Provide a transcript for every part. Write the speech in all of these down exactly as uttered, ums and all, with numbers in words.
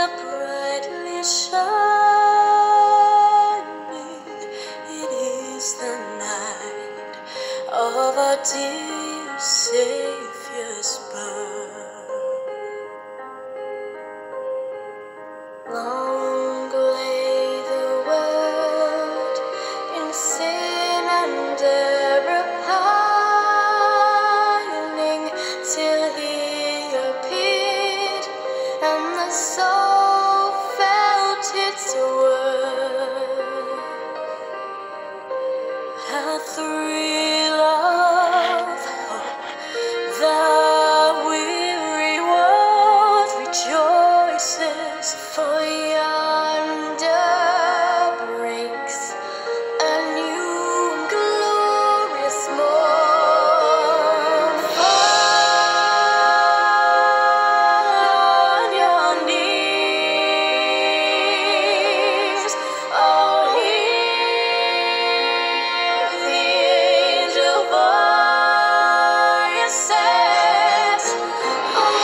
brightly shining. It is the night of our dear Savior's birth. Long lay the world in sin and error pining, till he appeared and the soul felt its worth. A thrill of hope, the weary world rejoices, for yonder breaks a new glorious morn. Fall on your knees, oh, hear the angel voices, oh,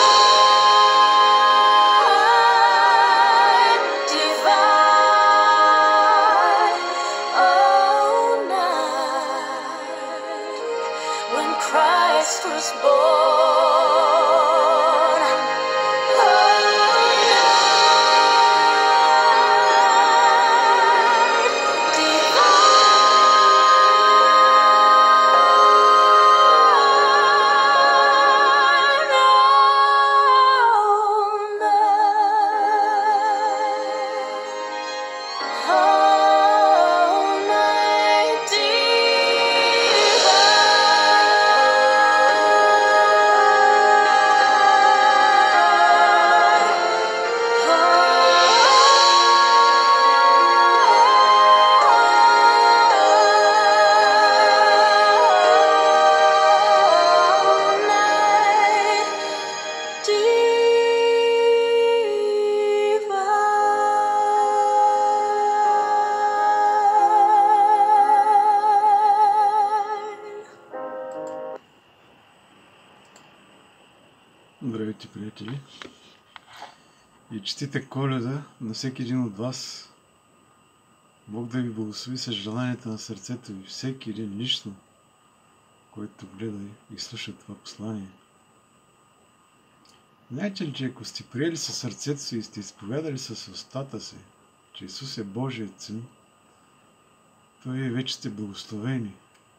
night divine, oh, night when Christ was born, oh, night divine, oh, night Здравейте, приятели! И честита Коледа на всеки един от вас. Бог да ви благослови с желанията на сърцето ви, всеки един лично, който гледа и слуша това послание. Знаете ли, че ако сте приели със сърцето си и сте изповядали с устата си, че Исус е Божият Син, то вие вече сте благословени.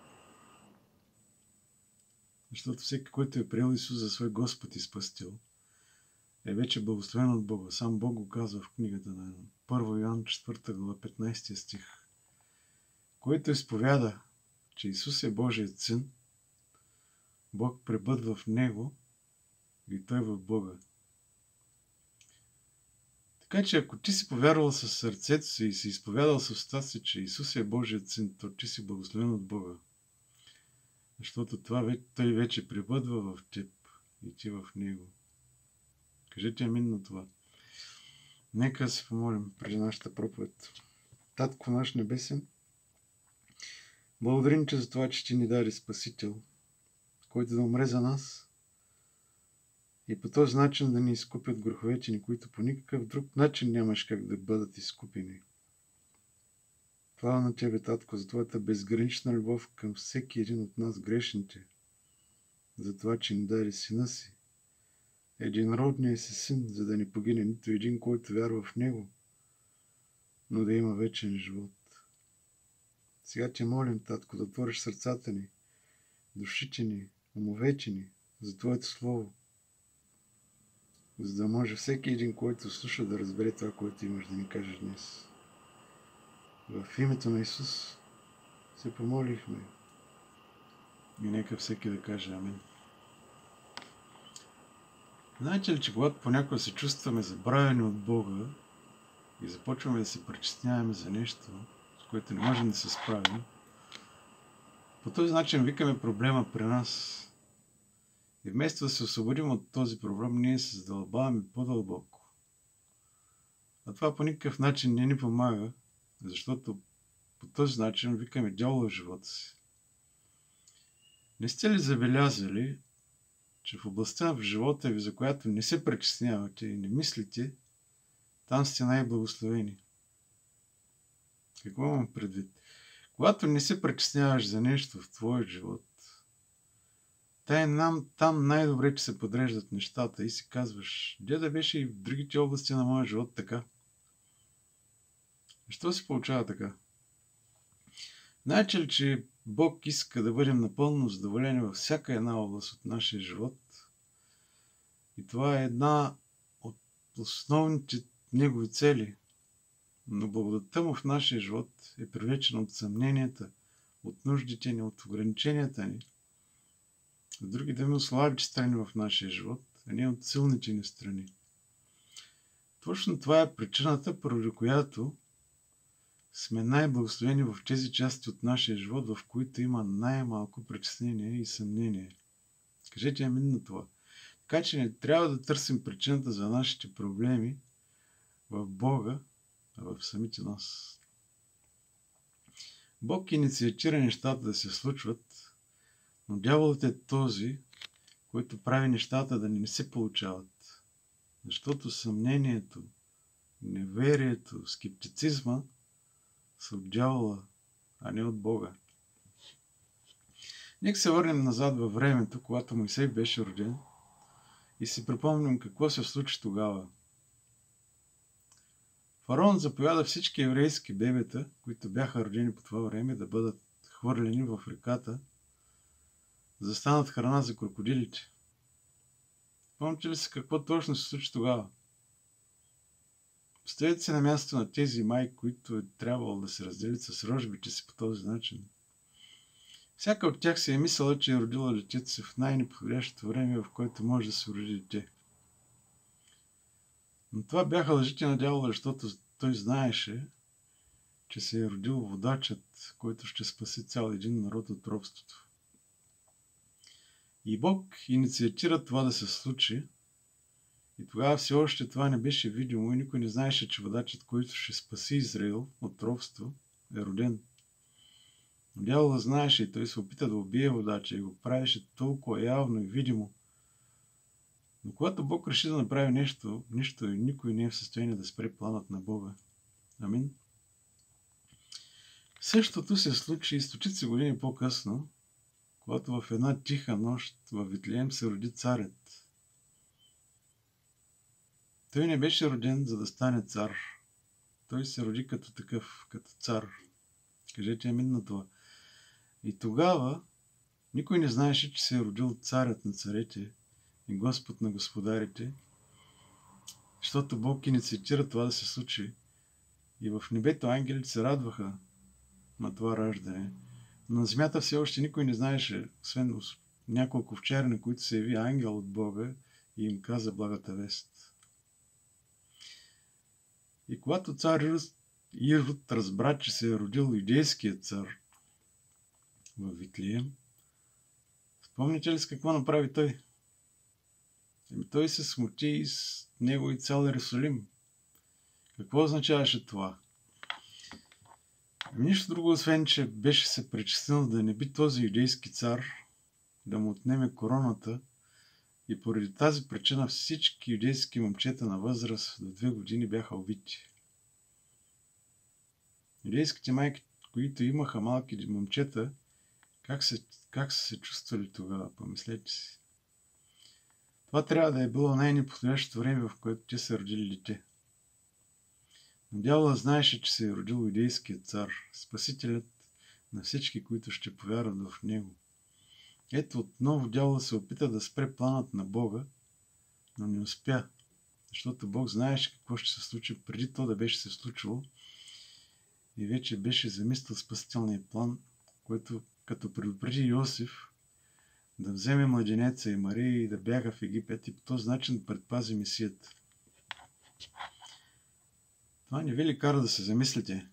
Защото всеки, който е приел Исус за свой Господ и Спасител, е вече благословен от Бога. Сам Бог го казва в книгата на първо Йоан четвърта глава петнайсети стих. Който изповяда, че Исус е Божият Син, Бог пребъдва в него и той в Бога. Така че ако ти си повярвал със сърцето си и си изповядал с устата си, че Исус е Божият Син, то ти си благословен от Бога. Защото това той вече пребъдва в теб и ти в него. Кажете амин на това. Нека се помолим преди нашата проповед. Татко наш небесен, благодарим ти за това, че ти ни даде Спасител, който да умре за нас и по този начин да ни изкупи от греховете ни, които по никакъв друг начин нямаш как да бъдат изкупени. Слава на тебе, Татко, за твоята безгранична любов към всеки един от нас грешните, за това, че ни даде Сина си, единродния си Син, за да не погине нито един, който вярва в Него, но да има вечен живот. Сега те молим, Татко, да отвориш сърцата ни, душите ни, умовете ни за Твоето Слово, за да може всеки един, който слуша, да разбере това, което имаш да ни кажеш днес. В името на Исус се помолихме и нека всеки да каже амин. Знаете ли, че когато понякога се чувстваме забравени от Бога и започваме да се притесняваме за нещо, с което не можем да се справим, по този начин викаме проблема при нас. И вместо да се освободим от този проблем, ние се задълбаваме по-дълбоко. А това по никакъв начин не ни помага, защото по този начин викаме дявола в живота си. Не сте ли забелязали, че в областта в живота ви, за която не се притеснявате и не мислите, Там сте най-благословени. Какво имам предвид? Когато не се притесняваш за нещо в твоя живот, тай нам, там най-добре, че се подреждат нещата и си казваш, де да беше и в другите области на моя живот така. Защо се получава така? Знаете ли, че Бог иска да бъдем напълно задоволени във всяка една област от нашия живот? И това е една от основните негови цели. Но благодатта му в нашия живот е привлечена от съмненията, от нуждите ни, от ограниченията ни. С други думи, от слабите страни в нашия живот, а не от силните ни страни. Точно това е причината, поради която сме най-благословени в тези части от нашия живот, в които има най-малко притеснение и съмнение. Кажете амин на това. Така че не трябва да търсим причината за нашите проблеми в Бога, а в самите нас. Бог инициатира нещата да се случват, но дяволът е този, който прави нещата да не се получават. Защото съмнението, неверието, скептицизма са от дявола, а не от Бога. Нека се върнем назад във времето, когато Мойсей беше роден и си припомним какво се случи тогава. Фараон заповяда всички еврейски бебета, които бяха родени по това време, да бъдат хвърлени в реката, за да станат храна за крокодилите. Помните ли се какво точно се случи тогава? Поставете се на място на тези майки, които е трябвало да се разделят с рожбите си по този начин. Всяка от тях се е мислила, че е родила детето си в най-неподходящото време, в което може да се роди дете. Но това бяха лъжите на дявола, защото той знаеше, че се е родил водачът, който ще спаси цял един народ от робството. И Бог инициатира това да се случи, и тогава все още това не беше видимо и никой не знаеше, че водачът, който ще спаси Израил от робство, е роден. Но дявола знаеше и той се опита да убие водача и го правеше толкова явно и видимо. Но когато Бог реши да направи нещо, нищо и никой не е в състояние да спре планът на Бога. Амин. Същото се случи и стотици години по-късно, когато в една тиха нощ във Витлеем се роди царят. Той не беше роден, за да стане цар. Той се роди като такъв, като цар. Кажете амин на това. И тогава никой не знаеше, че се е родил царят на царете и Господ на господарите, защото Бог инициатира това да се случи. И в небето ангелите се радваха на това раждане. Но на земята все още никой не знаеше, освен няколко вчера, на които се яви ангел от Бога и им каза благата вест. И когато цар Ирод разбра, че се е родил юдейският цар във Витлеем, спомните ли с какво направи той? Еми той се смути и с него и цял Иерусалим. Какво означаваше това? Ами нищо друго, освен че беше се причислил да не би този юдейски цар да му отнеме короната, и поради тази причина всички юдейски момчета на възраст до две години бяха убити. Юдейските майки, които имаха малки момчета, как, се, как са се чувствали тогава? Помислете си. Това трябва да е било най-неподходящото време, в което те са родили дете. Но дявола знаеше, че се е родил юдейският цар, спасителят на всички, които ще повярват в него. Ето отново дявола се опита да спре планът на Бога, но не успя, защото Бог знаеше какво ще се случи преди то да беше се случило и вече беше замислил спасителния план, който като предупреди Йосиф да вземе младенеца и Мария и да бяга в Египет и по този начин да предпази Месията. Това не ви ли кара да се замислите?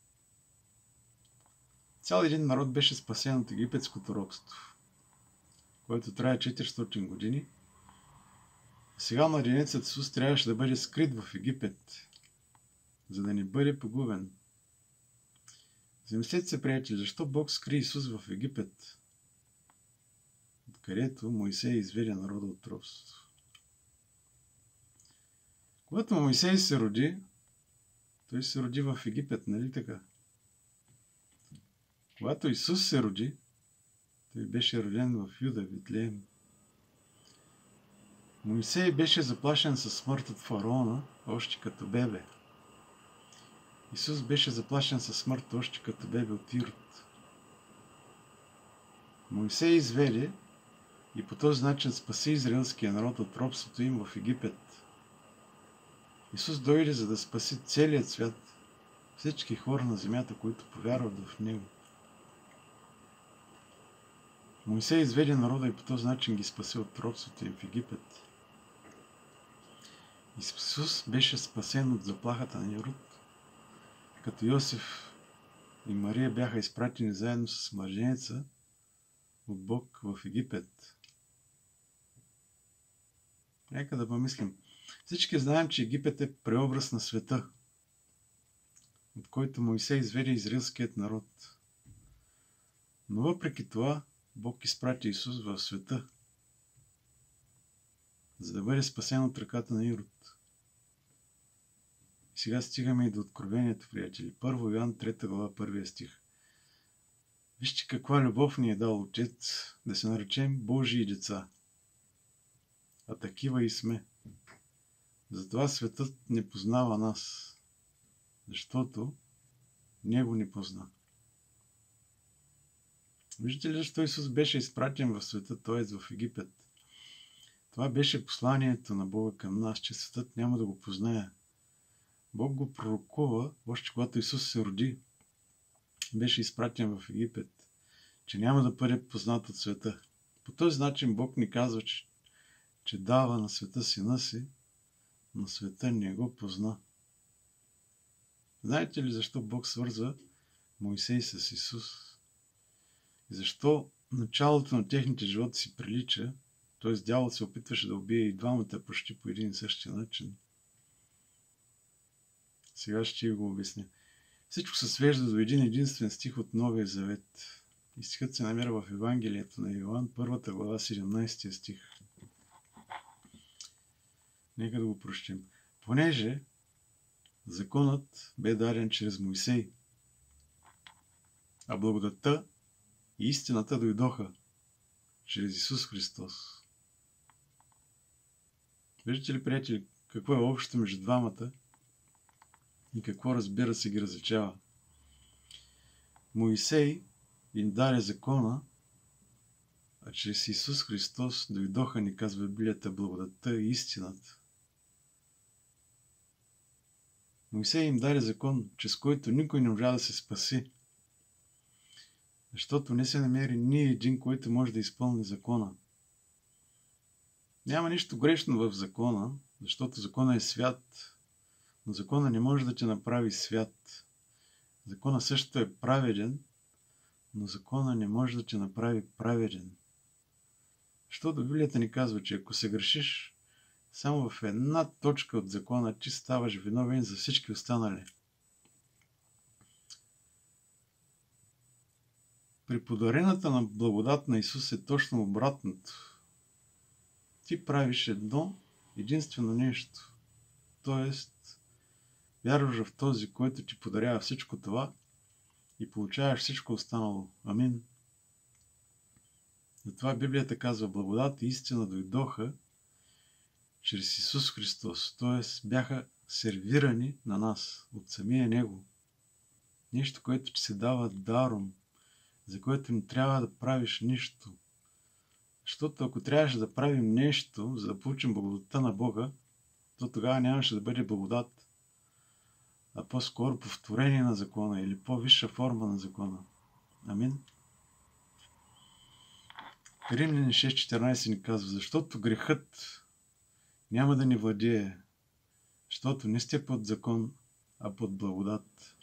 Цял един народ беше спасен от египетското робство, което трае четиристотин години. Сега младенецът Исус трябваше да бъде скрит в Египет, за да не бъде погубен. Замислете се, приятели, защо Бог скри Исус в Египет, където Мойсей изведе народа от робството. Когато Моисей се роди, той се роди в Египет, нали така? Когато Исус се роди, той беше роден в Юда, Витлеем. Моисей беше заплашен със смърт от фараона, още като бебе. Исус беше заплашен със смърт още като бебе от Ирод. Моисей изведе и по този начин спаси израелския народ от робството им в Египет. Исус дойде, за да спаси целият свят, всички хора на земята, които повярват в Него. Моисей изведе народа и по този начин ги спаси от робството им в Египет. Исус беше спасен от заплахата на Ирод, като Йосиф и Мария бяха изпратени заедно с младенеца от Бог в Египет. Нека да помислим. Всички знаем, че Египет е преобраз на света, от който Моисей изведе израелският народ. Но въпреки това, Бог изпрати Исус в света, за да бъде спасен от ръката на Ирод. И сега стигаме и до Откровението, приятели. Първо Йоан трета глава, първия стих. Вижте каква любов ни е дал Отец, да се наречем Божии деца. А такива и сме. Затова светът не познава нас, защото Него не позна. Виждате ли защо Исус беше изпратен в света, т.е. в Египет? Това беше посланието на Бога към нас, че светът няма да го познае. Бог го пророкува, още когато Исус се роди, беше изпратен в Египет, че няма да бъде познат от света. По този начин Бог ни казва, че, че дава на света сина си, но света не го позна. Знаете ли защо Бог свързва Моисей с Исус? И защо началото на техните животи си прилича, т.е. дявол се опитваше да убие и двамата почти по един и същи начин? Сега ще ви го обясня. Всичко се свежда до един единствен стих от Новия Завет. И стихът се намира в Евангелието на Йоан, първата глава, седемнайсети стих. Нека да го прочетем. Понеже законът бе даден чрез Моисей, а благодатта и истината дойдоха чрез Исус Христос. Виждате ли, приятели, какво е общо между двамата и какво, разбира се, ги различава? Моисей им даде закона, а чрез Исус Христос дойдоха, ни казва Библията, благодатта и истината. Моисей им даде закон, чрез който никой не можа да се спаси, защото не се намери ни един, който може да изпълни закона. Няма нищо грешно в закона, защото закона е свят, но закона не може да те направи свят. Закона също е праведен, но закона не може да те направи праведен. Защото Библията ни казва, че ако се грешиш само в една точка от закона, ти ставаш виновен за всички останали. При подарената на благодат на Исус е точно обратното. Ти правиш едно единствено нещо. Тоест, вярваш в този, който ти подарява всичко това и получаваш всичко останало. Амин. Затова Библията казва, благодат и истина дойдоха чрез Исус Христос. Т.е. бяха сервирани на нас от самия Него. Нещо, което ти се дава даром, за което не трябва да правиш нищо. Защото ако трябваше да правим нещо, за да получим благодатта на Бога, то тогава нямаше да бъде благодат, а по-скоро повторение на закона или по-висша форма на закона. Амин. Римляни шест четиринайсет ни казва, защото грехът няма да ни владее, защото не сте под закон, а под благодат.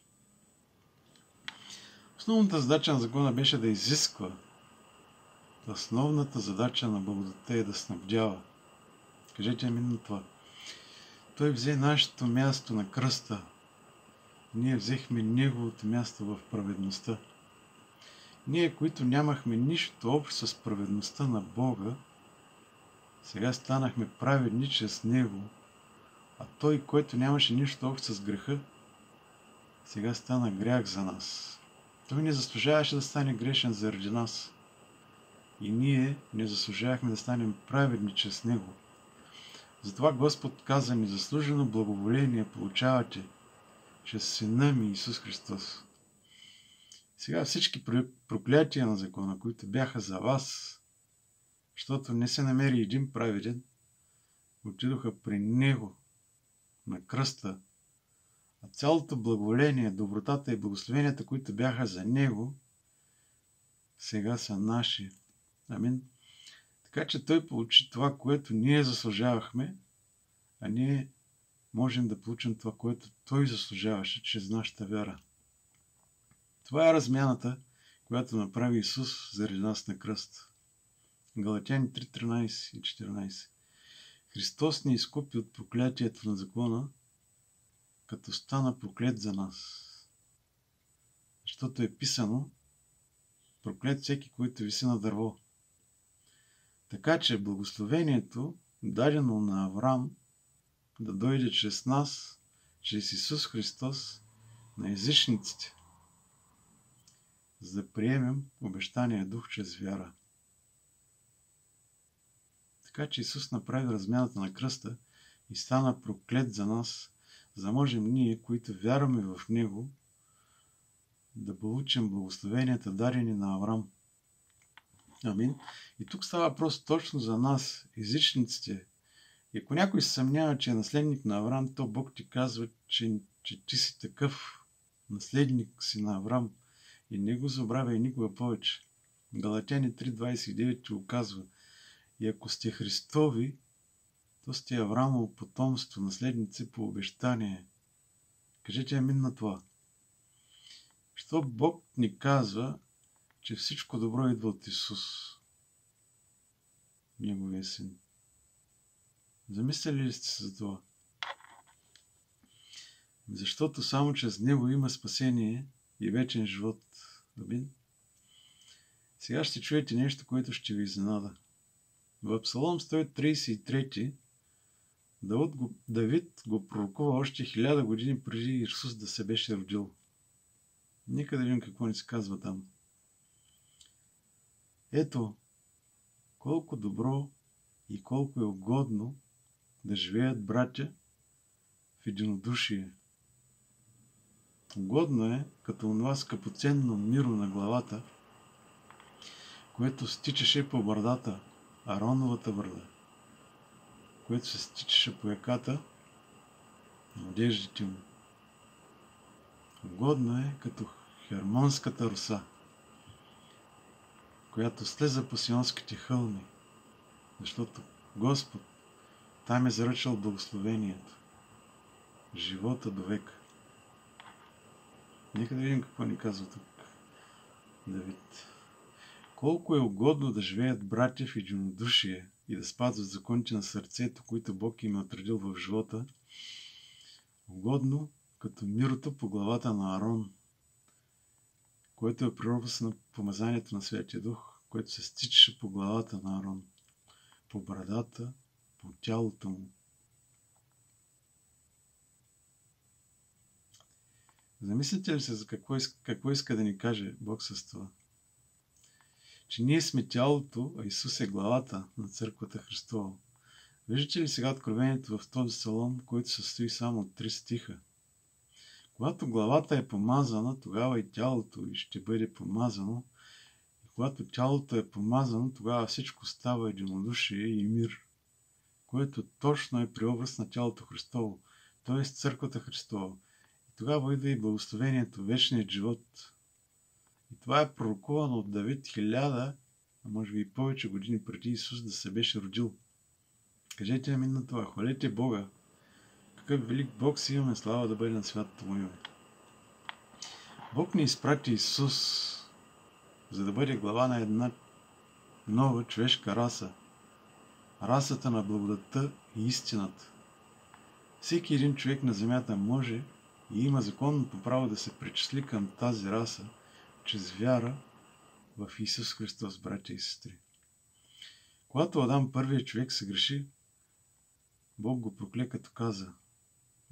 Основната задача на закона беше да изисква. Основната задача на благодатта е да снабдява. Кажете амин на това. Той взе нашето място на кръста. Ние взехме Неговото място в праведността. Ние, които нямахме нищо общо с праведността на Бога, сега станахме праведни чрез Него, А той, който нямаше нищо общо с греха, сега стана грях за нас. Той не заслужаваше да стане грешен заради нас. И ние не заслужавахме да станем праведни чрез Него. Затова Господ каза: незаслужено благоволение получавате чрез Сина ми Исус Христос. Сега всички проклятия на закона, които бяха за вас, защото не се намери един праведен, отидоха при Него на кръста. А цялото благоволение, добротата и благословенията, които бяха за Него, сега са наши. Амин. Така че Той получи това, което ние заслужавахме, а ние можем да получим това, което Той заслужаваше чрез нашата вяра. Това е размяната, която направи Исус заради нас на кръст. Галатяни три, тринайсет и четиринайсет. Христос ни изкупи от проклятието на закона, като стана проклет за нас. Защото е писано: проклет всеки, който виси на дърво. Така че благословението, дадено на Авраам, да дойде чрез нас, чрез Исус Христос, на езичниците, за да приемем обещания дух чрез вяра. Така че Исус направи размяната на кръста и стана проклет за нас, за да можем ние, които вярваме в Него, да получим благословенията, дадени на Авраам. Амин. И тук става въпрос точно за нас, езичниците. И ако някой се съмнява, че е наследник на Авраам, то Бог ти казва, че, че ти си такъв наследник си на Авраам. И не го забравя и никога повече. Галатяни три, двайсет и девет ти го казва: и ако сте Христови, то сте Авраамово потомство, наследници по обещание. Кажете амин на това. Що Бог ни казва, че всичко добро идва от Исус, Неговия Син. Замисляли ли сте се за това? Защото само чрез Него има спасение и вечен живот. Амин. Сега ще чуете нещо, което ще ви изненада. В Псалом сто трийсет и трети Давид го пророкува още хиляда години преди Исус да се беше родил. Нека да видим какво ни се казва там. Ето, колко добро и колко е угодно да живеят братя в единодушие. Угодно е, като онова скъпоценно миро на главата, което стичаше по брадата, Ароновата брада, което се стичаше по яката на одеждите му. Угодно е, като Хермонската роса, която слеза по сионските хълми, защото Господ там е заръчал благословението, живота до века. Нека да видим какво ни казва тук Давид. Колко е угодно да живеят братя в единодушие и да спазват законите на сърцето, които Бог им е отредил в живота, угодно като мирото по главата на Арон, което е природност на помазанието на Святия Дух, което се стичаше по главата на Арон, по брадата, по тялото му. Замислите ли се за какво иска, какво иска да ни каже Бог с това? Че ние сме тялото, а Исус е главата на църквата Христова. Виждате ли сега откровението в този псалом, който се състои само от три стиха? Когато главата е помазана, тогава и тялото и ще бъде помазано. И когато тялото е помазано, тогава всичко става единодушие и мир, което точно е преобраз на тялото Христово, т.е. църквата Христова. И тогава идва и благословението, вечният живот. И това е пророкувано от Давид хиляда, а може би и повече години преди Исус да се беше родил. Кажете амин на това. Хвалете Бога. Какъв велик Бог си имаме, слава да бъде на святото му име. Бог ни изпрати Исус, за да бъде глава на една нова човешка раса. Расата на благодатта и истината. Всеки един човек на земята може и има законното право да се причисли към тази раса, чрез вяра в Исус Христос, братя и сестри. Когато Адам, първият човек, се греши, Бог го прокле, като каза: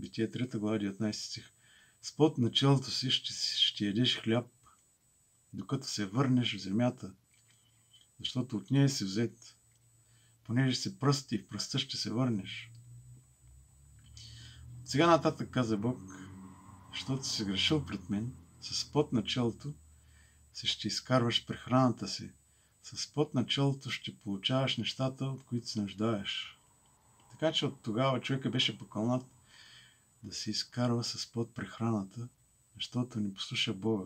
Битие трета глава, деветнайсети стих. С пот на челото си ще, ще ядеш хляб, докато се върнеш в земята, защото от нея си взет. Понеже си пръст и в пръста ще се върнеш. Сега нататък каза Бог, защото си грешил пред мен, с пот на челото си ще изкарваш прехраната си. С пот на челото ще получаваш нещата, от които се нуждаеш. Така че от тогава човека беше покълнат да се изкарва с пот прехраната, защото не послуша Бога.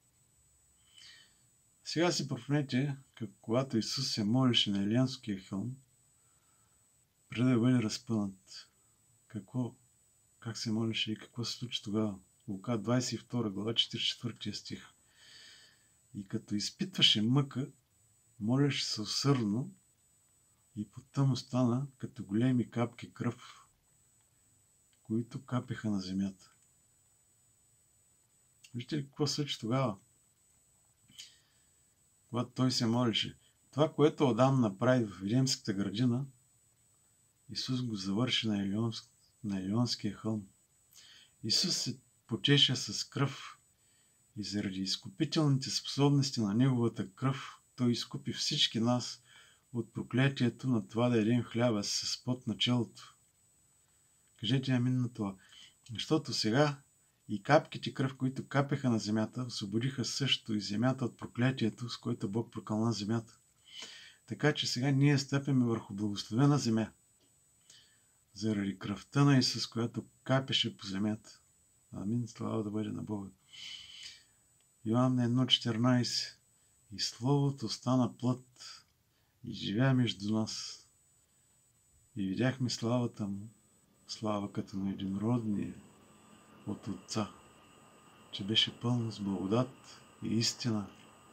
Сега си пропнете, когато Исус се молеше на Елионския хълм, преди да бъде разпънат. Какво, как се молеше и какво се случи тогава? Лука двайсет и втора глава, четиридесет и четвърти стих. И като изпитваше мъка, молеше се усърдно и потъм му стана като големи капки кръв, които капеха на земята. Вижте ли какво се случи тогава? Когато той се молеше. Това, което Адам направи в Едемската градина, Исус го завърши на, Елионск, на Елионския хълм. Исус се почеше с кръв и заради изкупителните способности на Неговата кръв, Той изкупи всички нас от проклятието на това да ядем хляба с пот на челото. Кажете амин на това. Защото сега и капките кръв, които капеха на земята, освободиха също и земята от проклятието, с което Бог прокълна земята. Така че сега ние стъпяме върху благословена земя, заради кръвта на Исус, която капеше по земята. Амин, слава да бъде на Бога. Йоан едно четиринайсет. И Словото стана плът и живя между нас. И видяхме славата му, слава като на единородния от Отца, че беше пълно с благодат и истина.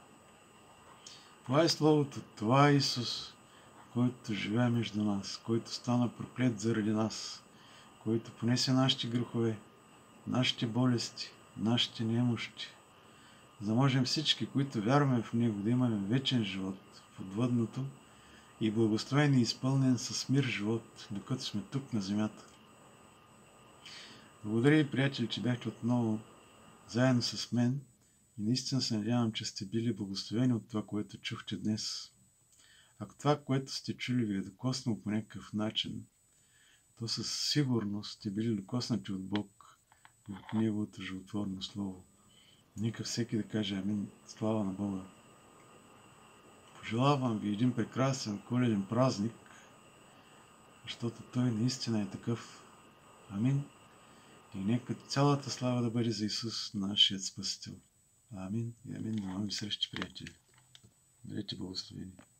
Това е Словото, това е Исус, който живее между нас, който стана проклет заради нас, който понесе нашите грехове, нашите болести, нашите немощи, за да можем всички, които вярваме в Него, да имаме вечен живот в отвъдното и благословен и изпълнен с мир живот, докато сме тук на земята. Благодаря ви, приятели, че бяхте отново заедно с мен и наистина се надявам, че сте били благословени от това, което чухте днес. Ако това, което сте чули, ви е докоснало по някакъв начин, то със сигурност сте били докоснати от Бог и от Неговото животворно Слово. Нека всеки да каже амин, слава на Бога. Пожелавам ви един прекрасен коледен празник, защото той наистина е такъв. Амин. И нека цялата слава да бъде за Исус, нашият Спасител. Амин и амин. До нови срещи, приятели. Бъдете благословени.